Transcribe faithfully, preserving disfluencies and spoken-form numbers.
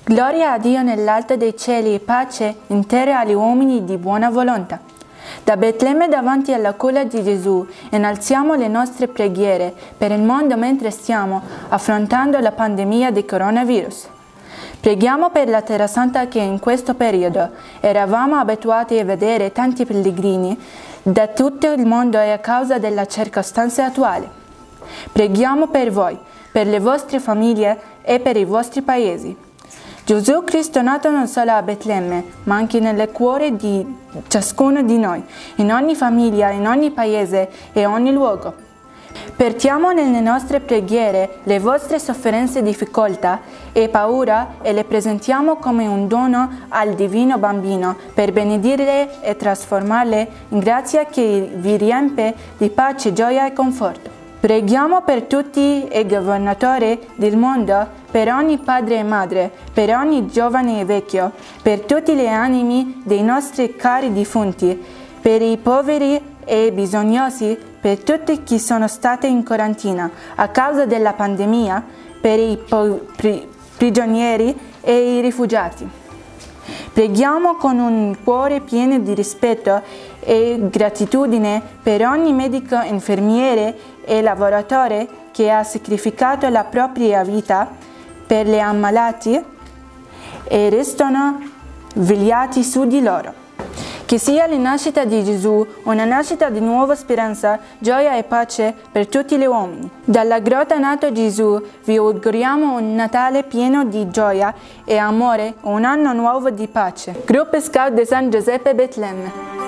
Gloria a Dio nell'alto dei cieli e pace in terra agli uomini di buona volontà. Da Betlemme davanti alla culla di Gesù innalziamo le nostre preghiere per il mondo mentre stiamo affrontando la pandemia di coronavirus. Preghiamo per la Terra Santa che in questo periodo eravamo abituati a vedere tanti pellegrini da tutto il mondo e a causa delle circostanze attuali. Preghiamo per voi, per le vostre famiglie e per i vostri paesi. Gesù Cristo nato non solo a Betlemme, ma anche nel cuore di ciascuno di noi, in ogni famiglia, in ogni paese e ogni luogo. Portiamo nelle nostre preghiere le vostre sofferenze, difficoltà e paura e le presentiamo come un dono al divino bambino per benedirle e trasformarle in grazia che vi riempie di pace, gioia e conforto. Preghiamo per tutti i governatori del mondo, per ogni padre e madre, per ogni giovane e vecchio, per tutte le anime dei nostri cari defunti, per i poveri e bisognosi, per tutti chi sono stati in quarantena a causa della pandemia, per i pri prigionieri e i rifugiati. Preghiamo con un cuore pieno di rispetto e gratitudine per ogni medico, infermiere e lavoratore che ha sacrificato la propria vita per gli ammalati e restano vegliati su di loro. Che sia la nascita di Gesù una nascita di nuova speranza, gioia e pace per tutti gli uomini. Dalla grotta nato Gesù vi auguriamo un Natale pieno di gioia e amore, un anno nuovo di pace. Gruppo Scout di San Giuseppe Betlemme.